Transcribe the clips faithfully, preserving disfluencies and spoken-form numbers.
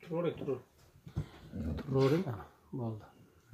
Turur, turur. Tururing. Bo'ldi.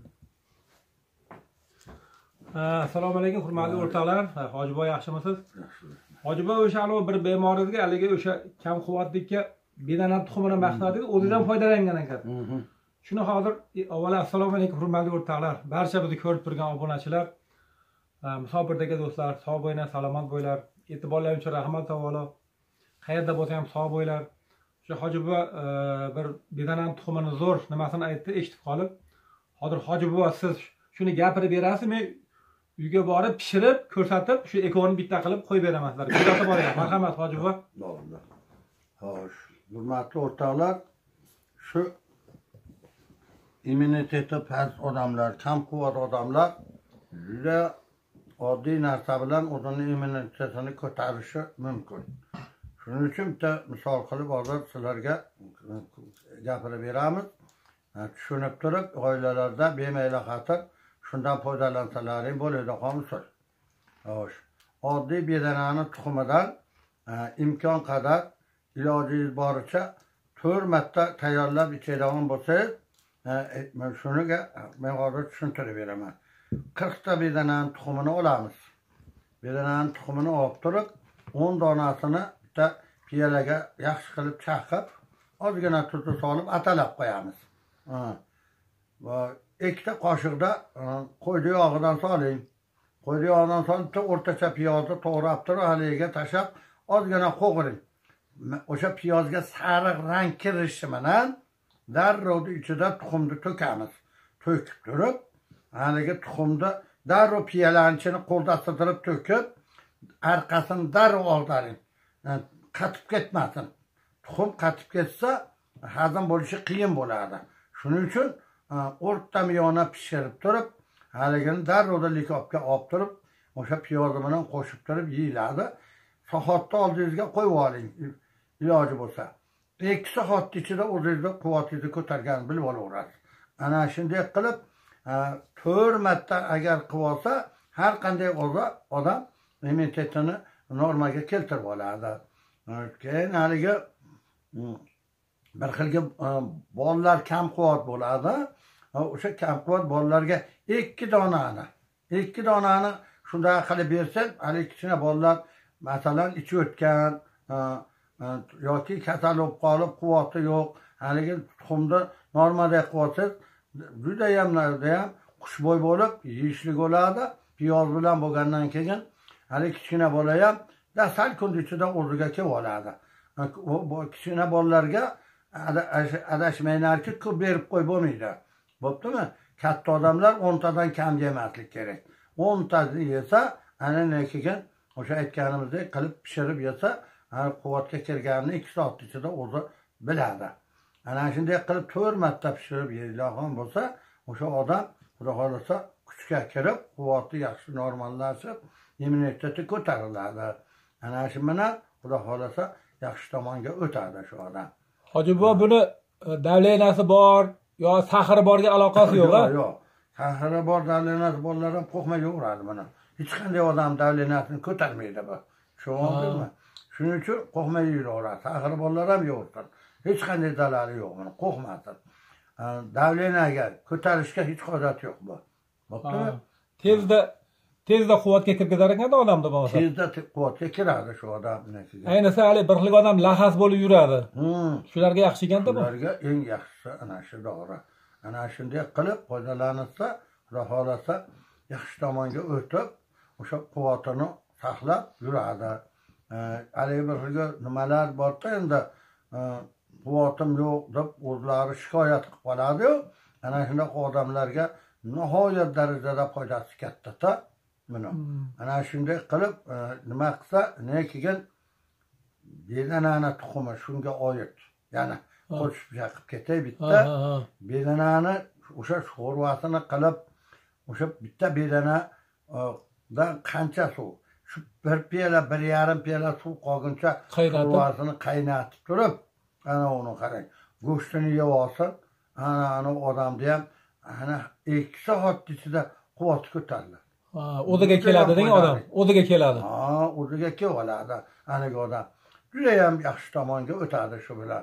Assalomu alaykum, hurmatli o'rtoqlar. Hojiboy yaxshimisiz? Hojiboy o'sha bir bemoringizga haligi o'sha kam quvvatlikka bedanat tuxumini maqsadingiz, o'zidan foydalangan ekan. Shuni hozir avvalo assalomu alaykum, hurmatli o'rtoqlar. Barcha bizni ko'rib turgan obunachilar, musofirdagi do'stlar, sog' bo'linglar, salomat bo'linglar. E'tiborlaringiz uchun rahmat avvalo. Qayerda bo'lsa ham sog' bo'linglar. O'sha Hojiboy bir bedanat tuxumini zo'r nimasini aytdi, eshitib qolib. Hozir Hojiboy siz shuni gapirib berasizmi? Uyga borib pishirib, ko'rsatib, shu ekoni bitta qilib qo'yib beraman sizlarga. Ko'rsatib boring. Marhamat Hojiboy. Bo'ldi. Xo'sh, hurmatli o'rtoqlar, shu immuniteti past odamlar, kam quvvat odamlar juda oddiy narsa bilan o'zining immunitetini ko'tarishi mumkin. Shuning uchun bitta misol qilib hozir sizlarga gapirib beramiz. Tushunib turib, oilalarda bemayli xatir shundan foydalansalaring bo'ladi, qolmasa. Xo'sh, oddiy bedanani tuxumidan imkon qadar ilojingiz boricha to'rt marta tayyorlab ichadigan bo'lsangiz, shuniga men hozir tushuntirib beraman. qirq ta bedanani tuxumini olamiz. Bedanani tuxumini olib turib, o'n donasini bitta piyolaga yaxshi qilib chaqib, ozgina tuz solib atalab qo'yamiz. Va ikkita qoshiqda qo'ydi yog'idan soling. Qo'ydi yog'idan solib, o'rtacha piyozni to'g'rab turib, haliga tashab, ozgina qo'g'iring. O'sha piyozga sariq rang kirishi bilan darrov ichida tuxumni to'kamiz. To'kib turib, haliga tuxumni darrov piyolaning ichini qo'lda sidirib to'kib, orqasini darrov oldiring. Qatib ketmasin. Tuxum qatib ketsa, hazm bo'lishi qiyin bo'ladi. Shuning uchun o'rta miyona pishirib turib, haligini darrov likopga olib turib, o'sha piyoz bilan qo'shib turib yeyiladi. Soatda oldingizga qo'yib oling, iloji bo'lsa. ikki soat ichida o'zingizning quvvatingizni ko'targanini bilib olaverasiz. Ana shunday qilib, to'rt marta agar qilib olsa, har qanday odam immunitetini normaga keltirib oladi. Keyin haligi bir xilga bolalar kam quvvat bo'ladi. O'sha kam quvvat bolalarga ikki donani, ikki donani shunday qilib bersak, hali kichkina bolalar masalan ichi o'tgan yoki kasal bo'lib qolib, quvvati yo'q, haligi tuxumni normada qilsangiz, juda ham ham xushbo'y bo'lib, yeyishlik bo'ladi. Piyoz bilan bo'lgandan keyin hali kichkina bola ham sal kun ichida o'ziga kelib oladi. Kichkina bolalarga adashmaylarki, ko'p berib qo'yib bo'lmaydi. Bo'ptimi? Katta odamlar o'ntadan kam yemaslik kerak. o'ntasini yesa, ana keyin o'sha aytganimizdek qilib pishirib yesa, quvvatga kirganini ikki soat ichida o'zi biladi. Ana shunday qilib to'rt marta pishirib yeydigan bo'lsa, o'sha odam xudo xolasa kuchga kirib, quvvati yaxshi normallashib, immuniteti ko'tariladi. Ana shu bilan xudo xolasa yaxshi tomonga o'tadi shu odam. Hojiboy, buni davlenasi bor yo sahri borga aloqasi yo'q-a? Yo'q, yo'q. Sahri bor, davlenasi borlar ham qo'rqmay yuraveradi buni. Hech qanday odam davlenasini ko'tarmaydi bu. Tushundingizmi? Shuning uchun qo'rqmay yuraveradi. Sahri borlar ham yo'qdir. Hech qanday zarari yo'q buni, qo'rqmasin. Davlenaga ko'tarishga hech hojat yo'q bu. Bo'ptimi? Tezda tezda quvvatga kirgizar ekan odamda bo'lsa. Tezda quvvatga kiradi shu odamning. Ayniqsa hali bir xil odam lahas bo'lib yuradi. Shularga yaxshi ekanda bu. Shularga eng yaxshisi ana shu dori. Ana shunday qilib foydalansa, xudo xolasa yaxshi tomonga o'tib, o'sha quvvatini saqlab yuradi. Hali bir xil nimalar borda endi quvvatim yo'q deb o'zlari shikoyat qilib qoladi-yu. Ana shunday odamlarga nihoyat darajada foydasi katta-da. Mana ana shunday qilib nima qilsa, ne keyin bedanani tuxumi shunga oid. Ya'ni qo'shib chaqib ketay bitta. Bedanani o'sha sho'rvasini qilib, o'sha bitta bedanadan qancha suv, shu bir piyola, bir yarim piyola suv qolguncha sho'rvasini qaynatib turib, ana uni qarang. Go'shtini yeb olsin, ana ana odamda ham ana ikki soat ichida quvvati ko'tariladi. Ha, o'ziga keladi degan odam, o'ziga keladi. Ha, o'ziga kelib oladi aniq odam. Juda ham yaxshi tomonga o'tadi shu bilan.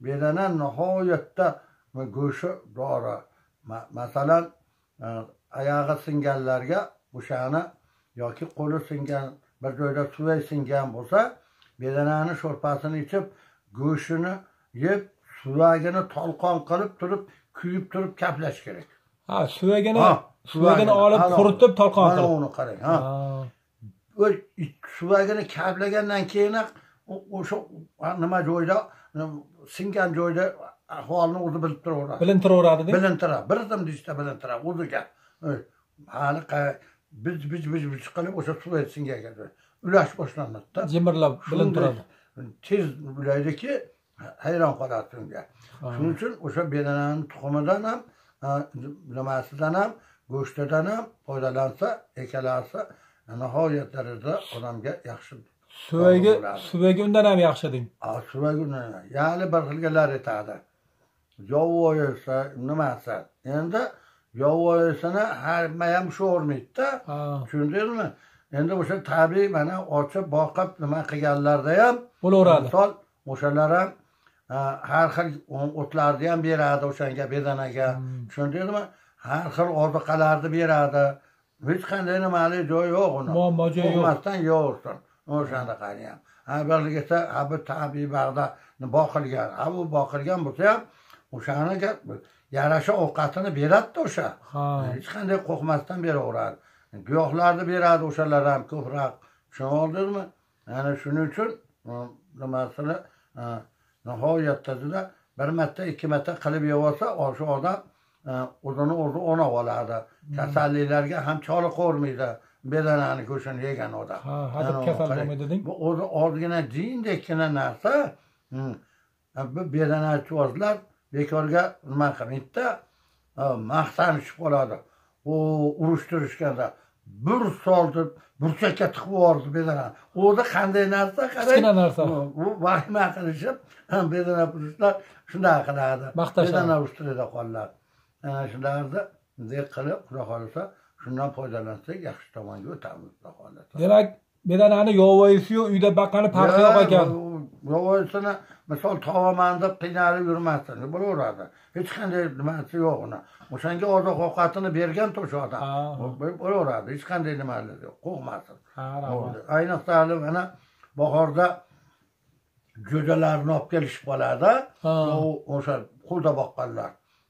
bedana nihoyatda go'shi dori. Masalan, oyog'i singanlarga o'shani yoki qo'li singan, bir joyda suvi singan bo'lsa, bedanani sho'rpasini ichib, go'shini yeb, suvagini tolqon qilib turib, kuyib turib kaplash kerak. Ha, suvagini, suvagini olib quritib tolqon qilib. Mana uni qarang, ha. O suvagini kaplagandan keyin o'sha nima joyda, singan joyda ahvolni o'zi bilib turaveradi. Bilintiraveradi-da. Bilintiradi. Bir zum dishda bilintiradi o'ziga. Hali biz biz biz biz qilib o'sha suv singan ekan. Ulash boshlanadi-da. Jimirlab bilintiradi. Tez ulardiki hayron qolasiz unga. Shuning uchun o'sha bedananing tuxumidan ham, nimasidan ham, go'shtidan ham foydalansa, ekalasa, nihoyat darajada odamga yaxshi. Suvagi, suvagi undan ham yaxshi deng. Ha, suvagi undan. Ya'ni bir xilgalar aytadi. Yovvoyisi nimasi? Endi yovvoyisini hamma ham sho'rmaydi-da. Tushundingizmi? Endi o'sha tabiiy mana ochib boqib nima qilganlarda ham bo'laveradi. Misol o'shalar ham har xil o'tlarni ham beradi o'shanga bedanaga. Tushundingizmi? Har xil oziqalarni beradi. Hech qanday nimali joyi yo'q uni. Muammo joyi yo'q. Olmasdan yo'qsin. O'shanda qarayam. Ha birligida ha bu tabiiy bag'da boqilgan, ha bu boqilgan bo'lsa ham o'shaniga yarasha ovqatini beradi o'sha. Hech qanday qo'rqmasdan beraveradi. Giyohlarni beradi o'shalar ham ko'proq. Tushundingizmi? Ya'ni shuning uchun nimasini nihoyatda bir marta, ikki marta qilib yevolsa, o'sha odam o'zini o'zi o'nab oladi. Kasalliklarga ham choli qo'rmaydi. Bedanani go'shtini yegan odam. Ha, hadeb kasal bo'lmaydi deng. Bu o'zi ozgina jindekkina narsa. Bu bedanachivozlar bekorga nima qilmaydi-da, maqtanishib qoladi. O urushtirishganda bir soldi, burchakka tiqib yubordi bedana. O'zi qanday narsa qarang. Kichkina narsa. Bu vahima qilishib, bedana purishlar shunday qiladi. Bedana urushtiradi qollar. Ana shularni bunday qilib, xudo xolisa shundan foydalansak yaxshi tomonga o'tamiz, xudo xolisa. Demak, bedanani yovvoyisi-yu uyda baqqani farqi yo'q ekan. Yovvoyisini misol tovaman deb qiynalib yurmasdan bo'laveradi. Hech qanday nimasi yo'q uni. O'shanga oziq ovqatini bergan o'sha odam. Bo'laveradi. Hech qanday nimasi yo'q. Qo'rqmasin. Ayniqsa hali mana bahorda jo'jalarni olib kelishib qoladi. O'sha qo'lda boqqanlar.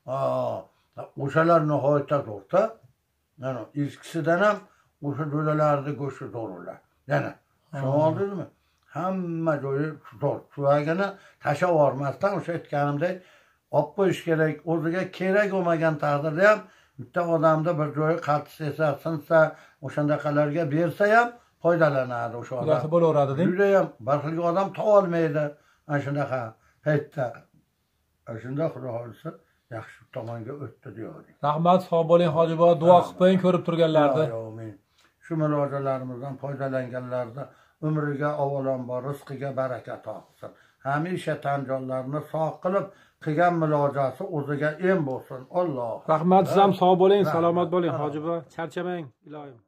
O'shalar nihoyatda zo'rda. Mana eskisidan ham o'sha jo'jalarni go'shti zo'rlar. Yana tushundingizmi? Hamma joyi zo'r. Suvagini tashlab yubormasdan o'sha aytganimdek olib qo'yish kerak. O'ziga kerak bo'lmagan taqdirda ham bitta odamda bir joyi qattiqsa, sinsa, o'shandaqalarga bersa ham foydalanadi o'sha odam. Yaxshi bo'laveradi-da. Juda ham bir xil odam topa olmaydi ana shunaqa paytda. Shunda xudo xolisa yaxshi tomonga o'tdi deydi. Rahmat, sog' bo'ling hojiboy, duo qilib qo'ying ko'rib turganlarni. Amin. Shu murojaatlarimizdan foydalanganlarda umriga avvalambor rizqiga baraka topsin. Hamisha tan jonlarini sog' qilib qilgan murojaati o'ziga em bo'lsin. Alloh. Rahmat, siz ham sog' bo'ling, salomat bo'ling hojiboy. Charchamang, ilohim.